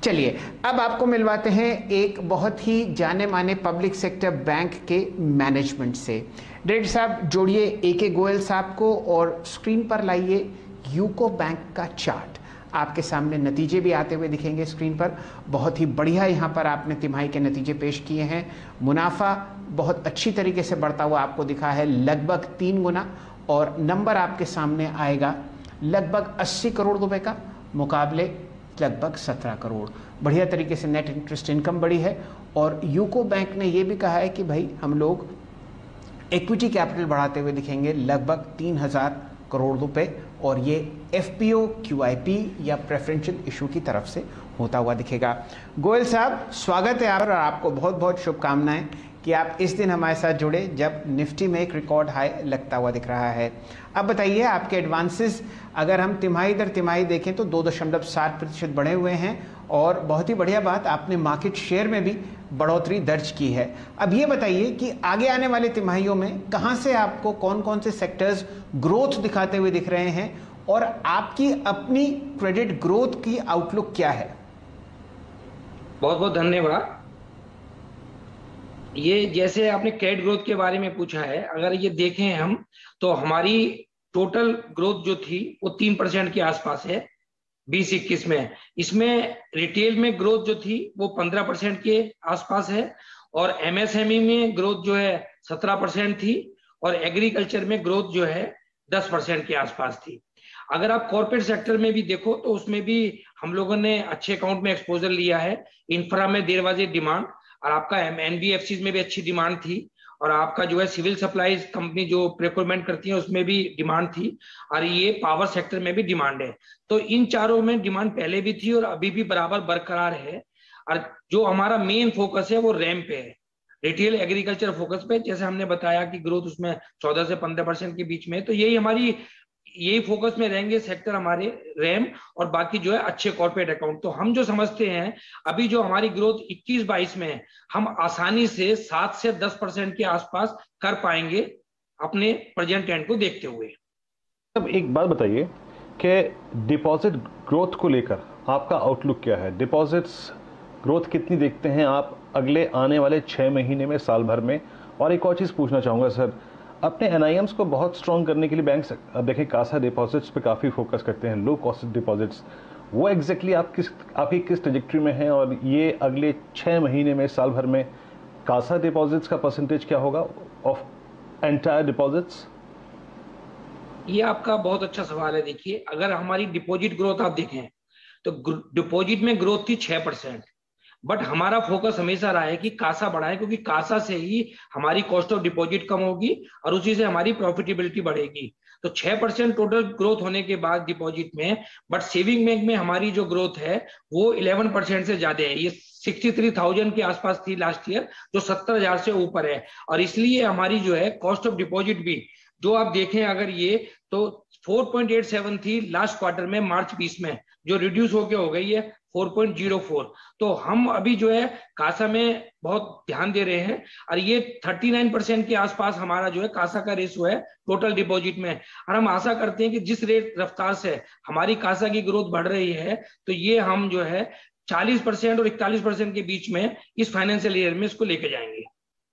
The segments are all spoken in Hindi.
चलिए अब आपको मिलवाते हैं एक बहुत ही जाने माने पब्लिक सेक्टर बैंक के मैनेजमेंट से। डायरेक्टर साहब जोड़िए AK गोयल साहब को और स्क्रीन पर लाइए यूको बैंक का चार्ट। आपके सामने नतीजे भी आते हुए दिखेंगे स्क्रीन पर। बहुत ही बढ़िया यहाँ पर आपने तिमाही के नतीजे पेश किए हैं। मुनाफा बहुत अच्छी तरीके से बढ़ता हुआ आपको दिखा है, लगभग 3 गुना, और नंबर आपके सामने आएगा लगभग 80 करोड़ रुपए का, मुकाबले लगभग 17 करोड़। बढ़िया तरीके से नेट इंटरेस्ट इनकम बढ़ी है। और यूको बैंक ने ये भी कहा है कि भाई हम लोग इक्विटी कैपिटल बढ़ाते हुए दिखेंगे लगभग 3000 करोड़ रुपए, और ये FPO QIP या प्रेफरेंशियल इशू की तरफ से होता हुआ दिखेगा। गोयल साहब स्वागत है आप, और आपको बहुत बहुत शुभकामनाएं कि आप इस दिन हमारे साथ जुड़े जब निफ्टी में एक रिकॉर्ड हाई लगता हुआ दिख रहा है। अब बताइए आपके एडवांसेस अगर हम तिमाही दर तिमाही देखें तो 2.7% बढ़े हुए हैं, और बहुत ही बढ़िया बात आपने मार्केट शेयर में भी बढ़ोतरी दर्ज की है। अब ये बताइए कि आगे आने वाले तिमाहियों में कहां से आपको कौन कौन से सेक्टर्स ग्रोथ दिखाते हुए दिख रहे हैं, और आपकी अपनी क्रेडिट ग्रोथ की आउटलुक क्या है? बहुत बहुत धन्यवाद। ये जैसे आपने क्रेडिट ग्रोथ के बारे में पूछा है, अगर ये देखें हम तो हमारी टोटल ग्रोथ जो थी वो 3% के आसपास है 2021 में। इसमें रिटेल में ग्रोथ जो थी वो 15% के आसपास है, और MSME में ग्रोथ जो है 17% थी, और एग्रीकल्चर में ग्रोथ जो है 10% के आसपास थी। अगर आप कॉर्पोरेट सेक्टर में भी देखो तो उसमें भी हम लोगों ने अच्छे अकाउंट में एक्सपोजर लिया है। इंफ्रा में देर बाजे डिमांड, और आपका NBFCs में भी अच्छी डिमांड थी, और आपका जो है सिविल सप्लाईज कंपनी जो प्रिक्योरमेंट करती है उसमें भी डिमांड थी, और ये पावर सेक्टर में भी डिमांड है। तो इन चारों में डिमांड पहले भी थी और अभी भी बराबर बरकरार है। और जो हमारा मेन फोकस है वो रैम पे है, रिटेल एग्रीकल्चर फोकस पे। जैसे हमने बताया कि ग्रोथ उसमें 14 से 15% के बीच में, तो यही फोकस में रहेंगे सेक्टर हमारे रैम, और बाकी जो है अच्छे कॉर्पोरेट अकाउंट। तो हम जो समझते हैं अभी जो हमारी ग्रोथ 21-22 में है, हम आसानी से 7 से 10% के आसपास कर पाएंगे अपने प्रेजेंट ट्रेंड को देखते हुए। अब एक बात बताइए कि डिपॉजिट ग्रोथ को लेकर आपका आउटलुक क्या है? डिपॉजिट्स ग्रोथ कितनी देखते हैं आप अगले आने वाले 6 महीने में, साल भर में? और एक और चीज़ पूछना चाहूँगा सर, अपने NIMs को बहुत स्ट्रॉन्ग करने के लिए बैंक अब देखें कासा डिपॉजिट्स पे काफ़ी फोकस करते हैं, लो कॉस्ट डिपॉजिट्स। वो एग्जैक्टली आपकी किस ट्रेजेक्ट्री में है, और ये अगले 6 महीने में, साल भर में कासा डिपॉजिट्स का परसेंटेज क्या होगा ऑफ एंटायर डिपॉजिट्स? ये आपका बहुत अच्छा सवाल है। देखिए, अगर हमारी डिपॉजिट ग्रोथ आप देखें तो डिपॉजिट में ग्रोथ थी 6%, बट हमारा फोकस हमेशा रहा है कि कासा बढ़ाएं, क्योंकि कासा से ही हमारी कॉस्ट ऑफ डिपॉजिट कम होगी और उसी से हमारी प्रॉफिटेबिलिटी बढ़ेगी। तो 6% टोटल ग्रोथ होने के बाद डिपॉजिट में, बट सेविंग बैंक में हमारी जो ग्रोथ है वो 11% से ज्यादा है। ये 63,000 के आसपास थी लास्ट ईयर, जो 70,000 से ऊपर है। और इसलिए हमारी जो है कॉस्ट ऑफ डिपॉजिट भी जो आप देखें अगर ये तो 4.87 थी लास्ट क्वार्टर में, मार्च 20 में, जो रिड्यूस होके हो गई है 4.04। तो हम अभी जो है कासा में बहुत ध्यान दे रहे हैं, और ये 39% के आसपास हमारा जो है कासा का रेशो है टोटल डिपॉजिट में। और हम आशा करते हैं कि जिस रेट रफ्तार से हमारी कासा की ग्रोथ बढ़ रही है, तो ये हम जो है 40% और 41% के बीच में इस फाइनेंशियल ईयर में इसको लेके जाएंगे।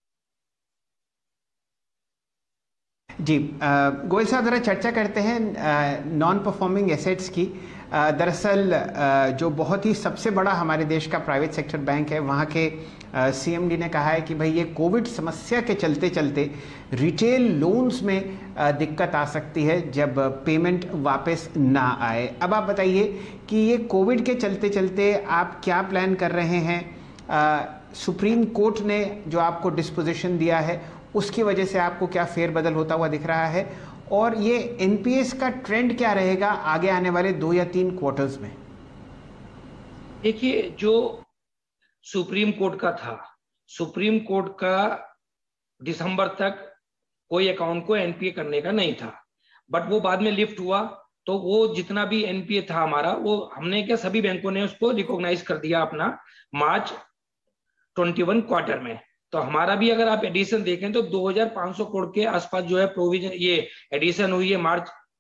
जी गोयल साहब, ज़रा चर्चा करते हैं नॉन परफॉर्मिंग एसेट्स की। दरअसल जो बहुत ही सबसे बड़ा हमारे देश का प्राइवेट सेक्टर बैंक है, वहाँ के CMD ने कहा है कि भाई ये कोविड समस्या के चलते चलते रिटेल लोन्स में दिक्कत आ सकती है जब पेमेंट वापस ना आए। अब आप बताइए कि ये कोविड के चलते चलते आप क्या प्लान कर रहे हैं? सुप्रीम कोर्ट ने जो आपको डिस्पोजिशन दिया है उसकी वजह से आपको क्या फेरबदल होता हुआ दिख रहा है, और ये NPS का ट्रेंड क्या रहेगा आगे आने वाले 2 या 3 क्वार्टर्स में? देखिए, जो सुप्रीम कोर्ट का था, सुप्रीम कोर्ट का दिसंबर तक कोई अकाउंट को NPA करने का नहीं था, बट वो बाद में लिफ्ट हुआ। तो वो जितना भी NPA था हमारा, वो हमने क्या सभी बैंकों ने उसको रिकॉग्नाइज कर दिया अपना मार्च 21 क्वार्टर में। तो हमारा भी अगर आप एडिशन देखें तो 2,500 करोड़ के आसपास जो है प्रोविजन, ये एडिशन हुई है मार्च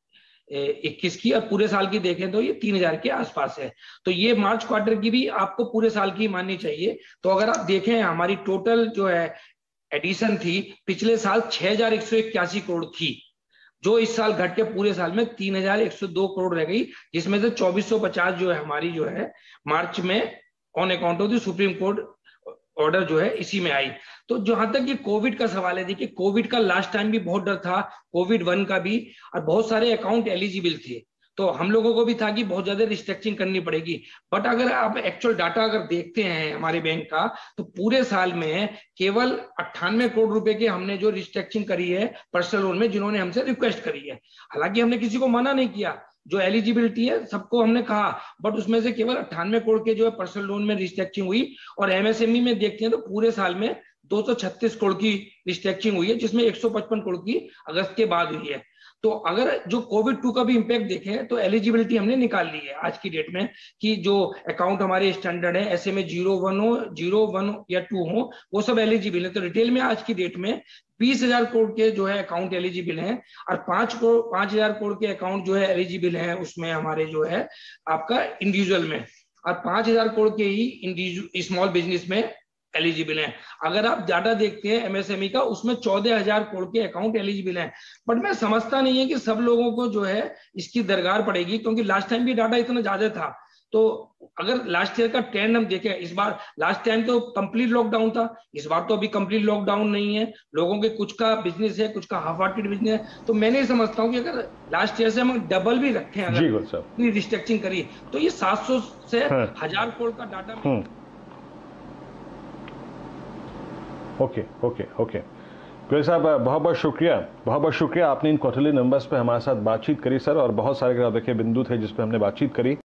21 की, और पूरे साल की देखें तो ये 3000 के आसपास है। तो ये मार्च क्वार्टर की भी आपको पूरे साल की माननी चाहिए। तो अगर आप देखें हमारी टोटल जो है एडिशन थी पिछले साल 6181 करोड़ थी, जो इस साल घट के पूरे साल में 3102 करोड़ रह गई, जिसमें से 2450 जो है हमारी जो है मार्च में on account of the supreme court order जो है इसी में आई। तो जहां तक ये कोविड का सवाल है, देखिए कोविड का लास्ट टाइम भी बहुत डर था, कोविड 1 का भी, और बहुत सारे अकाउंट एलिजिबल थे, तो हम लोगों को भी था कि बहुत ज्यादा रिस्ट्रक्चरिंग करनी पड़ेगी। बट अगर आप एक्चुअल डाटा अगर देखते हैं हमारे बैंक का, तो पूरे साल में केवल 98 करोड़ रुपए के हमने जो रिस्ट्रक्चरिंग करी है पर्सनल लोन में, जिन्होंने हमसे रिक्वेस्ट करी है। हालांकि हमने किसी को मना नहीं किया, जो एलिजिबिलिटी है सबको हमने कहा, बट उसमें से केवल 98 करोड़ के जो है पर्सनल लोन में रिस्ट्रक्चरिंग हुई। और एमएसएमई में देखते हैं तो पूरे साल में 236 करोड़ की रिस्ट्रक्चरिंग हुई है, जिसमें 155 करोड़ की अगस्त के बाद हुई है। तो अगर जो कोविड 2 का भी इंपैक्ट देखें तो एलिजिबिलिटी हमने निकाल ली है आज की डेट में, कि जो अकाउंट हमारे स्टैंडर्ड है ऐसे में 0-1 हो, 0-1 या 2 हो, वो सब एलिजिबल है। तो रिटेल में आज की डेट में 20,000 करोड़ के जो है अकाउंट एलिजिबल हैं, और 5,000 करोड़ के अकाउंट जो है एलिजिबल हैं उसमें हमारे जो है आपका इंडिविजुअल में, और 5,000 करोड़ के ही स्मॉल बिजनेस में एलिजिबल हैं। अगर आप डाटा देखते हैं एमएसएमई का, उसमें 14,000 करोड़ के अकाउंट एलिजिबल हैं। बट मैं समझता नहीं है कि सब लोगों को जो है इसकी दरकार पड़ेगी, क्योंकि लास्ट टाइम भी डाटा इतना ज्यादा था। तो अगर लास्ट ईयर का ट्रेंड हम देखें, इस बार लास्ट टाइम तो कंप्लीट लॉकडाउन था, इस बार तो अभी कंप्लीट लॉकडाउन नहीं है, लोगों के कुछ का बिजनेस है, कुछ का हाफ हार्टेड बिजनेस है। तो मैं नहीं समझता हूँ कि अगर लास्ट ईयर से हम डबल भी रखें, अगर रिस्ट्रक्चरिंग करी, तो ये 700 से 1000 करोड़ का डाटा। ओके गोयल साहब, बहुत बहुत शुक्रिया आपने इन क्वार्टरली नंबर्स पे हमारे साथ बातचीत करी सर, और बहुत सारे देखिए बिंदु थे जिस पे हमने बातचीत करी।